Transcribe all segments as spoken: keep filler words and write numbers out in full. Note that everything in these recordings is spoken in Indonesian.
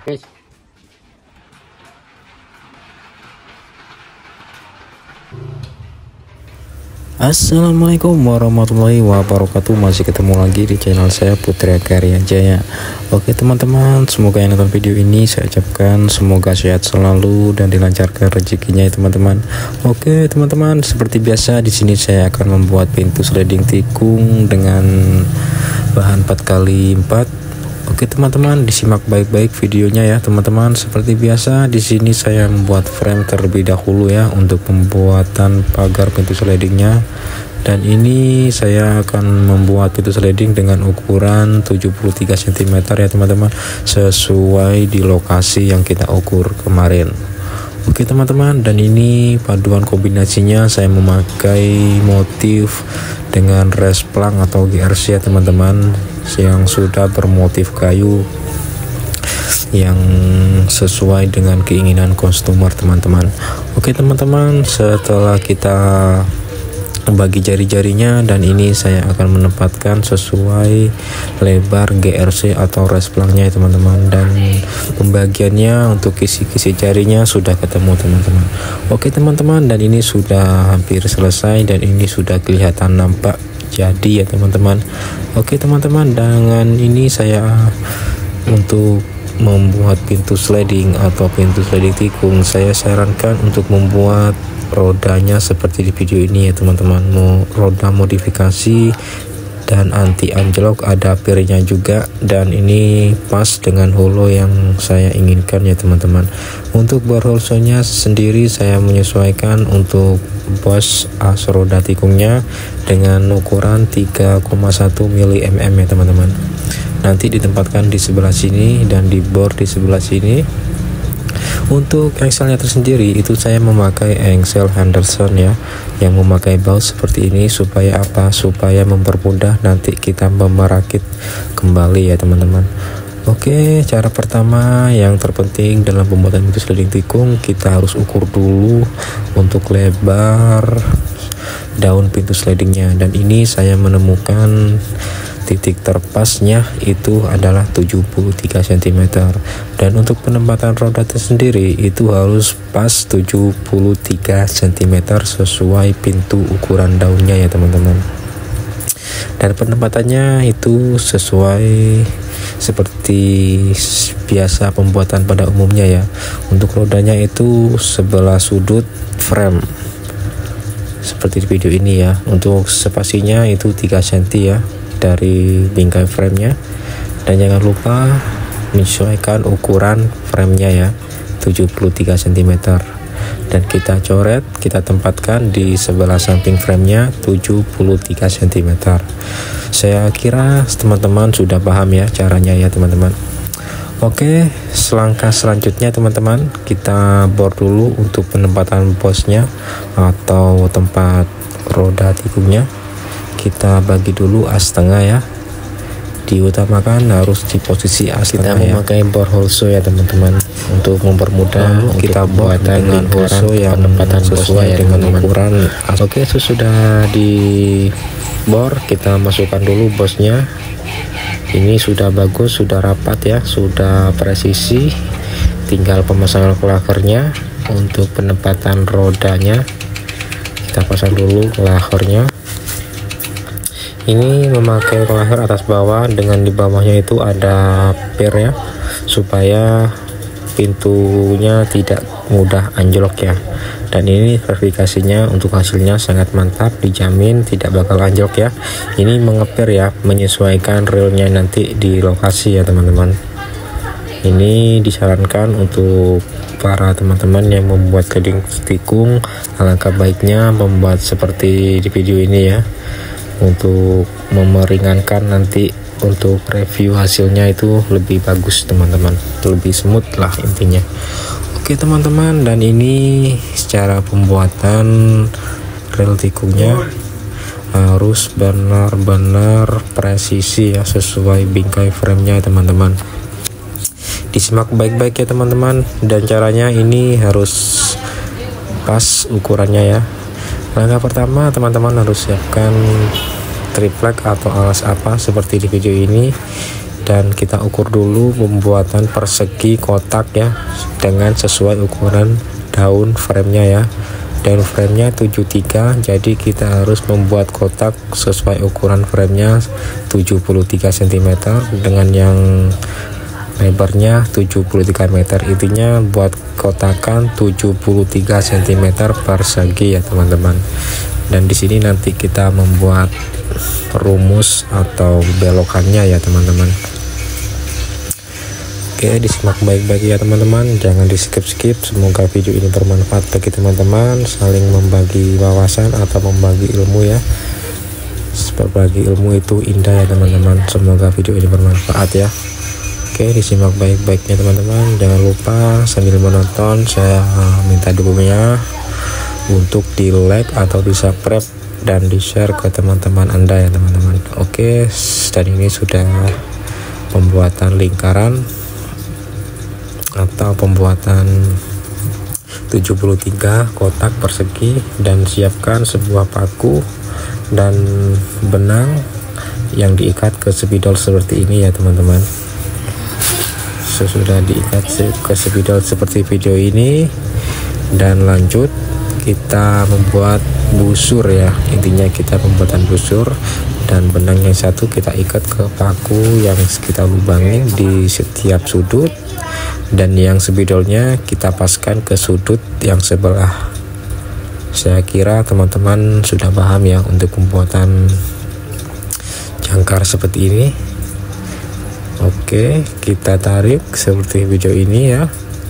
guys. Assalamualaikum warahmatullahi wabarakatuh. Masih ketemu lagi di channel saya, Putra Karya Jaya. Oke teman-teman, semoga yang nonton video ini saya ucapkan semoga sehat selalu dan dilancarkan rezekinya ya teman-teman. Oke teman-teman, seperti biasa di sini saya akan membuat pintu sliding tikung dengan bahan empat kali empat. Oke teman-teman, disimak baik-baik videonya ya teman-teman. Seperti biasa di sini saya membuat frame terlebih dahulu ya untuk pembuatan pagar pintu slidingnya. Dan ini saya akan membuat pintu sliding dengan ukuran tujuh puluh tiga sentimeter ya teman-teman, sesuai di lokasi yang kita ukur kemarin. Oke teman-teman, dan ini paduan kombinasinya saya memakai motif dengan resplang atau G R C ya teman-teman, yang sudah bermotif kayu yang sesuai dengan keinginan customer teman-teman. Oke teman-teman, setelah kita bagi jari-jarinya, dan ini saya akan menempatkan sesuai lebar G R C atau resplangnya ya teman-teman, dan pembagiannya untuk kisi-kisi jarinya sudah ketemu teman-teman. Oke teman-teman, dan ini sudah hampir selesai dan ini sudah kelihatan nampak jadi ya teman-teman. Oke teman-teman, dengan ini saya untuk membuat pintu sliding atau pintu sliding tikung, saya sarankan untuk membuat rodanya seperti di video ini ya teman-teman. Mau roda modifikasi dan anti anjlok, ada pirnya juga, dan ini pas dengan holo yang saya inginkan ya teman-teman. Untuk bor holsonya sendiri saya menyesuaikan untuk bos as roda tikungnya dengan ukuran tiga koma satu milimeter ya teman-teman. Nanti ditempatkan di sebelah sini dan di bor di sebelah sini. Untuk engselnya tersendiri itu saya memakai engsel Henderson ya, yang memakai baut seperti ini supaya apa? Supaya mempermudah nanti kita merakit kembali ya teman-teman. Oke, cara pertama yang terpenting dalam pembuatan pintu sliding tikung, kita harus ukur dulu untuk lebar daun pintu slidingnya, dan ini saya menemukan titik terpasnya itu adalah tujuh puluh tiga sentimeter, dan untuk penempatan roda tersendiri itu harus pas tujuh puluh tiga sentimeter sesuai pintu ukuran daunnya ya teman-teman. Dan penempatannya itu sesuai seperti biasa pembuatan pada umumnya ya. Untuk rodanya itu sebelah sudut frame seperti di video ini ya. Untuk spasinya itu tiga sentimeter ya dari bingkai framenya, dan jangan lupa menyesuaikan ukuran framenya ya, tujuh puluh tiga sentimeter, dan kita coret, kita tempatkan di sebelah samping framenya tujuh puluh tiga sentimeter. Saya kira teman-teman sudah paham ya caranya ya teman-teman. Oke, selangkah selanjutnya teman-teman, kita bor dulu untuk penempatan bosnya atau tempat roda tikungnya. Kita bagi dulu as tengah ya, diutamakan harus di posisi as kita tengah ya. Memakai bor holso ya teman-teman untuk mempermudah Lalu kita buat dengan holso yang penempatan sesuai ya, dengan teman -teman. ukuran as. Oke, sudah di bor, kita masukkan dulu bosnya. Ini sudah bagus, sudah rapat ya, sudah presisi, tinggal pemasangan klavernya. Untuk penempatan rodanya kita pasang dulu klavernya. Ini memakai klaver atas bawah, dengan di bawahnya itu ada pir ya, supaya pintunya tidak mudah anjlok ya. Dan ini verifikasinya untuk hasilnya sangat mantap, dijamin tidak bakal anjlok ya. Ini mengepir ya, menyesuaikan realnya nanti di lokasi ya teman-teman. Ini disarankan untuk para teman-teman yang membuat sliding tikung, alangkah baiknya membuat seperti di video ini ya, untuk memeringankan nanti untuk review hasilnya itu lebih bagus teman-teman, lebih smooth lah intinya. Oke teman-teman, dan ini secara pembuatan rel tikungnya harus benar-benar presisi ya, sesuai bingkai framenya teman-teman. Disimak baik-baik ya teman-teman, dan caranya ini harus pas ukurannya ya. Langkah pertama teman-teman harus siapkan triplek atau alas apa seperti di video ini, dan kita ukur dulu pembuatan persegi kotak ya, dengan sesuai ukuran daun framenya ya. Daun framenya tujuh puluh tiga, jadi kita harus membuat kotak sesuai ukuran framenya tujuh puluh tiga sentimeter dengan yang lebarnya tujuh puluh tiga meter. Intinya buat kotakan tujuh puluh tiga sentimeter persegi ya teman-teman. Dan di sini nanti kita membuat rumus atau belokannya ya teman-teman. Oke, disimak baik-baik ya teman-teman, jangan di skip-skip. Semoga video ini bermanfaat bagi teman-teman, saling membagi wawasan atau membagi ilmu ya. Berbagi ilmu itu indah ya teman-teman. Semoga video ini bermanfaat ya. Oke, disimak baik-baiknya teman-teman. Jangan lupa sambil menonton saya minta dukungannya untuk di like atau di subscribe dan di share ke teman-teman Anda ya teman-teman. Oke, dan ini sudah pembuatan lingkaran atau pembuatan tujuh puluh tiga kotak persegi, dan siapkan sebuah paku dan benang yang diikat ke spidol seperti ini ya teman-teman. Sesudah diikat ke spidol seperti video ini, dan lanjut kita membuat busur ya. Intinya kita pembuatan busur, dan benang yang satu kita ikat ke paku yang kita lubangin di setiap sudut, dan yang spidolnya kita paskan ke sudut yang sebelah. Saya kira teman-teman sudah paham ya untuk pembuatan jangkar seperti ini. Oke, kita tarik seperti video ini ya.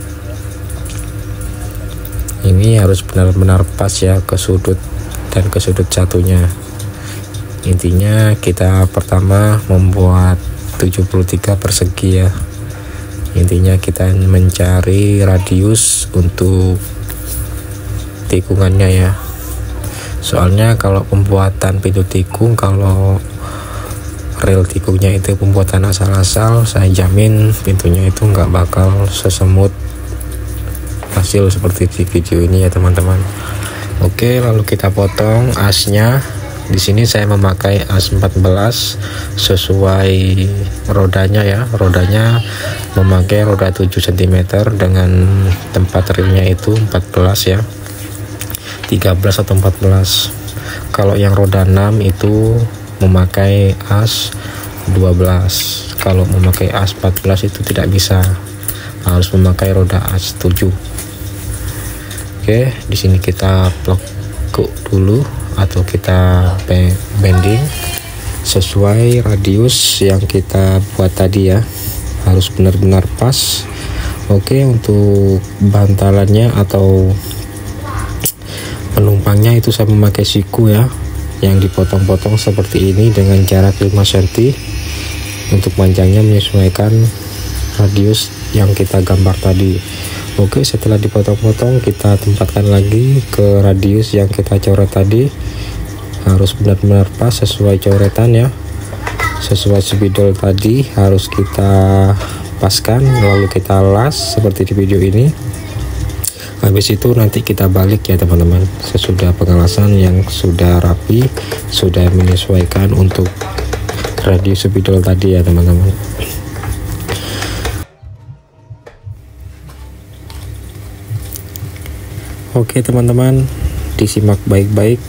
Ini harus benar-benar pas ya ke sudut dan ke sudut satunya. Intinya kita pertama membuat tujuh puluh tiga persegi ya. Intinya kita mencari radius untuk tikungannya ya. Soalnya kalau pembuatan pintu tikung, kalau rel tikungnya itu pembuatan asal-asal, saya jamin pintunya itu nggak bakal sesemut hasil seperti di video ini ya teman-teman. Oke, lalu kita potong asnya. Di sini saya memakai as empat belas sesuai rodanya ya. Rodanya memakai roda tujuh sentimeter dengan tempat relnya itu empat belas ya. tiga belas atau empat belas. Kalau yang roda enam itu memakai as dua belas. Kalau memakai as empat belas itu tidak bisa. Harus memakai roda as tujuh. Oke, di sini kita plekuk dulu atau kita bending sesuai radius yang kita buat tadi ya. Harus benar-benar pas. Oke, untuk bantalannya atau penumpangnya itu saya memakai siku ya, yang dipotong-potong seperti ini dengan jarak lima sentimeter. Untuk panjangnya menyesuaikan radius yang kita gambar tadi. Oke, setelah dipotong-potong kita tempatkan lagi ke radius yang kita coret tadi. Harus benar-benar pas sesuai coretan ya. Sesuai spidol tadi harus kita paskan, lalu kita las seperti di video ini. Habis itu nanti kita balik ya teman-teman. Sesudah pengelasan yang sudah rapi, sudah menyesuaikan untuk radius spidol tadi ya teman-teman. Oke teman-teman, disimak baik-baik.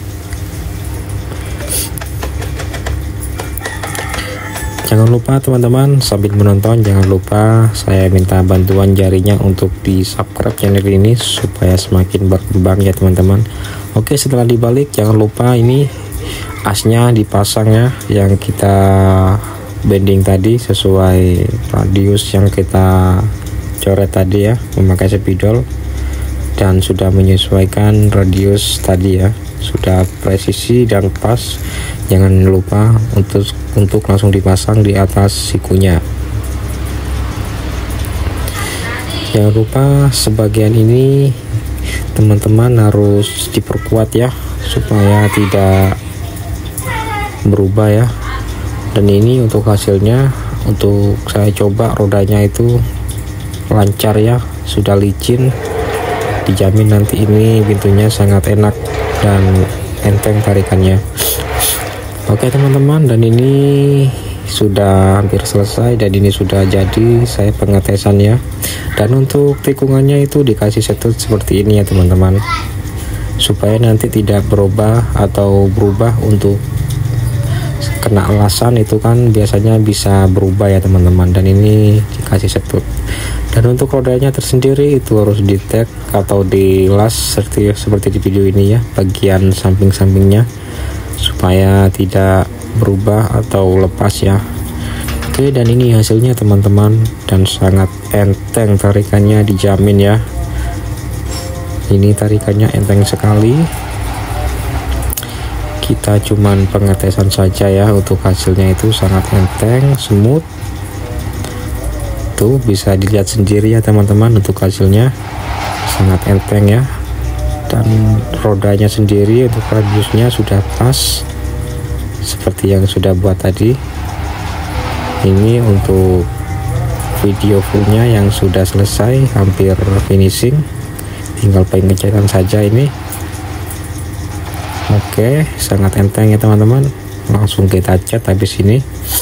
Jangan lupa teman-teman, sambil menonton jangan lupa saya minta bantuan jarinya untuk di subscribe channel ini supaya semakin berkembang ya teman-teman. Oke, setelah dibalik jangan lupa ini asnya dipasang ya, yang kita bending tadi sesuai radius yang kita coret tadi ya, memakai spidol. Dan sudah menyesuaikan radius tadi ya, sudah presisi dan pas. Jangan lupa untuk untuk langsung dipasang di atas sikunya. Jangan lupa sebagian ini teman-teman harus diperkuat ya, supaya tidak berubah ya. Dan ini untuk hasilnya, untuk saya coba rodanya itu lancar ya, sudah licin. Dijamin nanti ini pintunya sangat enak dan enteng tarikannya. Oke teman-teman, dan ini sudah hampir selesai dan ini sudah jadi saya pengetesannya. Dan untuk tikungannya itu dikasih setut seperti ini ya teman-teman, supaya nanti tidak berubah atau berubah untuk kena alasan itu kan biasanya bisa berubah ya teman-teman. Dan ini dikasih setut. Dan untuk rodanya tersendiri itu harus di tag atau di las seperti seperti di video ini ya, bagian samping-sampingnya supaya tidak berubah atau lepas ya. Oke, dan ini hasilnya teman-teman, dan sangat enteng tarikannya, dijamin ya. Ini tarikannya enteng sekali. Kita cuman pengetesan saja ya, untuk hasilnya itu sangat enteng, smooth. Tuh bisa dilihat sendiri ya teman-teman, untuk hasilnya sangat enteng ya. Dan rodanya sendiri untuk radiusnya sudah pas seperti yang sudah buat tadi. Ini untuk video fullnya yang sudah selesai, hampir finishing, tinggal pengecekan saja ini. Oke, sangat enteng ya teman-teman, langsung kita cat habis ini.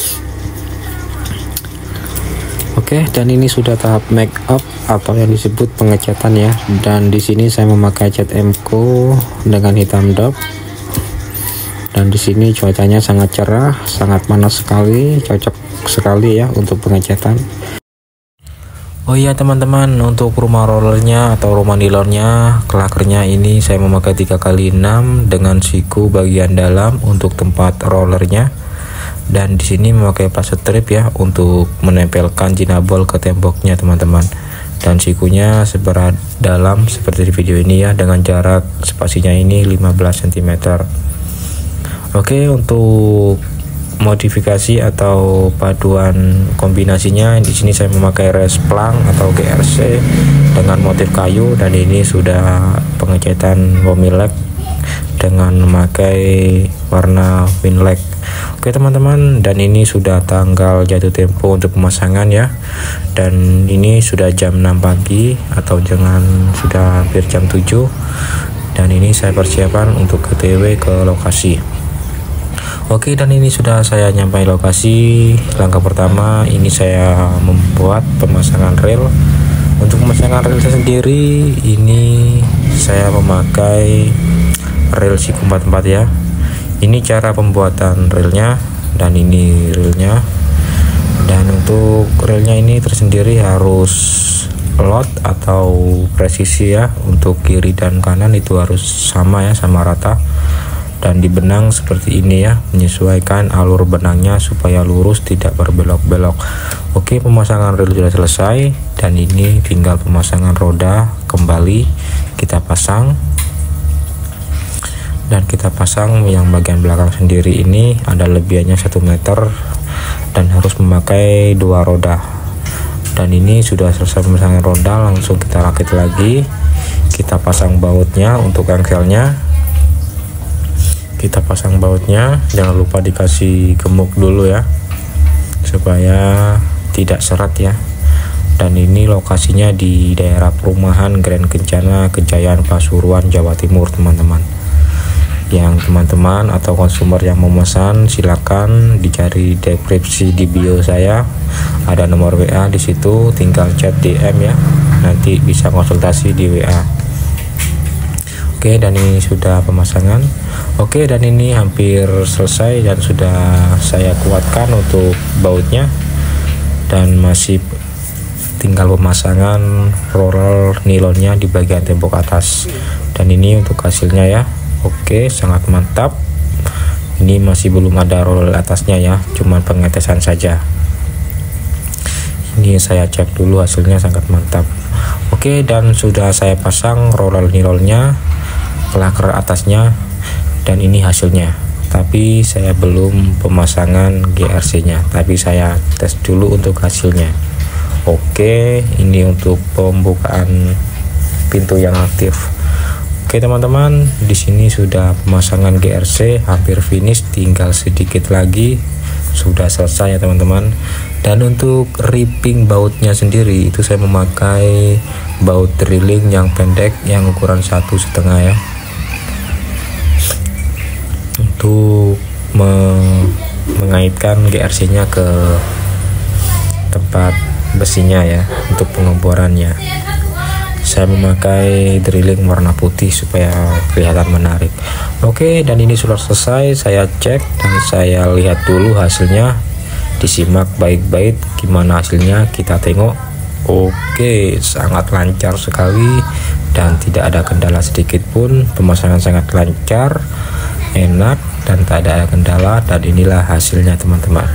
Oke, dan ini sudah tahap make up atau yang disebut pengecatan ya. Dan di sini saya memakai cat Emco dengan hitam dop. Dan di sini cuacanya sangat cerah, sangat panas sekali, cocok sekali ya untuk pengecatan. Oh iya teman-teman, untuk rumah rollernya atau rumah nilonnya, klakernya ini saya memakai tiga kali enam dengan siku bagian dalam untuk tempat rollernya. Dan di sini memakai plastik strip ya untuk menempelkan jinabol ke temboknya teman-teman. Dan sikunya seberat dalam seperti di video ini ya, dengan jarak spasinya ini lima belas sentimeter. Oke, untuk modifikasi atau paduan kombinasinya di sini saya memakai res plank atau G R C dengan motif kayu, dan ini sudah pengecatan Womilek dengan memakai warna Winlek. Oke teman-teman, dan ini sudah tanggal jatuh tempo untuk pemasangan ya. Dan ini sudah jam enam pagi atau jangan sudah hampir jam tujuh. Dan ini saya persiapan untuk O T W ke lokasi. Oke, dan ini sudah saya nyampai lokasi. Langkah pertama ini saya membuat pemasangan rel. Untuk pemasangan rel saya sendiri ini saya memakai rel siku empat puluh empat ya. Ini cara pembuatan relnya, dan ini relnya. Dan untuk relnya ini tersendiri harus lot atau presisi ya. Untuk kiri dan kanan itu harus sama ya, sama rata. Dan di benang seperti ini ya, menyesuaikan alur benangnya supaya lurus, tidak berbelok-belok. Oke, pemasangan rel sudah selesai, dan ini tinggal pemasangan roda kembali. Kita pasang, dan kita pasang yang bagian belakang sendiri ini ada lebihannya satu meter dan harus memakai dua roda. Dan ini sudah selesai pemasangan roda, langsung kita rakit lagi. Kita pasang bautnya untuk engselnya. Kita pasang bautnya, jangan lupa dikasih gemuk dulu ya supaya tidak seret ya. Dan ini lokasinya di daerah perumahan Grand Kencana, Kejayaan, Pasuruan, Jawa Timur teman-teman. Yang teman-teman atau konsumer yang memesan silakan dicari deskripsi di bio saya, ada nomor W A di situ, tinggal chat D M ya, nanti bisa konsultasi di W A. Oke, dan ini sudah pemasangan. Oke, dan ini hampir selesai dan sudah saya kuatkan untuk bautnya, dan masih tinggal pemasangan roller nilonnya di bagian tembok atas. Dan ini untuk hasilnya ya. Oke, sangat mantap. Ini masih belum ada roller atasnya ya, cuman pengetesan saja. Ini saya cek dulu, hasilnya sangat mantap. Oke, dan sudah saya pasang roller nilonnya, klaker atasnya, dan ini hasilnya. Tapi saya belum pemasangan G R C nya, tapi saya tes dulu untuk hasilnya. Oke, ini untuk pembukaan pintu yang aktif. Oke teman-teman, di sini sudah pemasangan G R C hampir finish, tinggal sedikit lagi sudah selesai ya teman-teman. Dan untuk ripping bautnya sendiri itu saya memakai baut drilling yang pendek yang ukuran satu setengah ya, untuk mengaitkan G R C nya ke tempat besinya ya untuk pengeborannya. Saya memakai drilling warna putih supaya kelihatan menarik. Oke, dan ini sudah selesai, saya cek dan saya lihat dulu hasilnya. Disimak baik-baik gimana hasilnya, kita tengok. Oke, sangat lancar sekali dan tidak ada kendala sedikit pun. Pemasangan sangat lancar, enak dan tak ada kendala, dan inilah hasilnya teman-teman.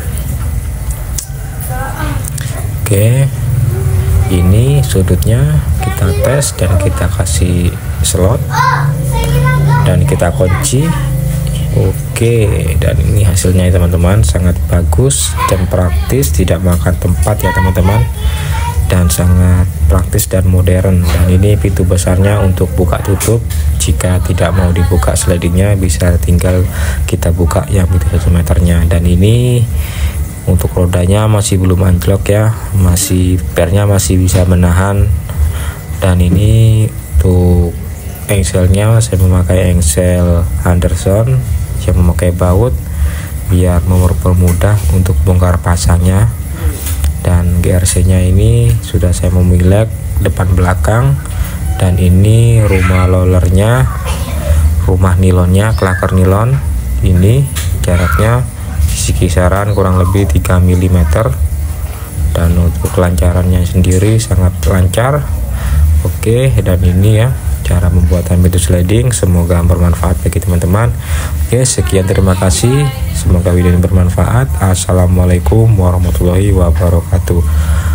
Oke, ini sudutnya kita tes dan kita kasih slot dan kita kunci. Oke, dan ini hasilnya ya teman-teman, sangat bagus dan praktis, tidak makan tempat ya teman-teman, dan sangat praktis dan modern. Dan ini pintu besarnya untuk buka tutup. Jika tidak mau dibuka slidingnya, bisa tinggal kita buka yang pintu satu meternya. Dan ini untuk rodanya masih belum anjlok ya, masih pernya masih bisa menahan. Dan ini untuk engselnya saya memakai engsel Anderson yang memakai baut biar mempermudah untuk bongkar pasangnya. Dan G R C nya ini sudah saya memilek depan belakang, dan ini rumah rollernya, rumah nilonnya, klaker nilon ini jaraknya di kisaran kurang lebih tiga milimeter, dan untuk kelancarannya sendiri sangat lancar. Oke, dan ini ya cara pembuatan pintu sliding, semoga bermanfaat bagi teman-teman. Oke, sekian, terima kasih, semoga video ini bermanfaat. Assalamualaikum warahmatullahi wabarakatuh.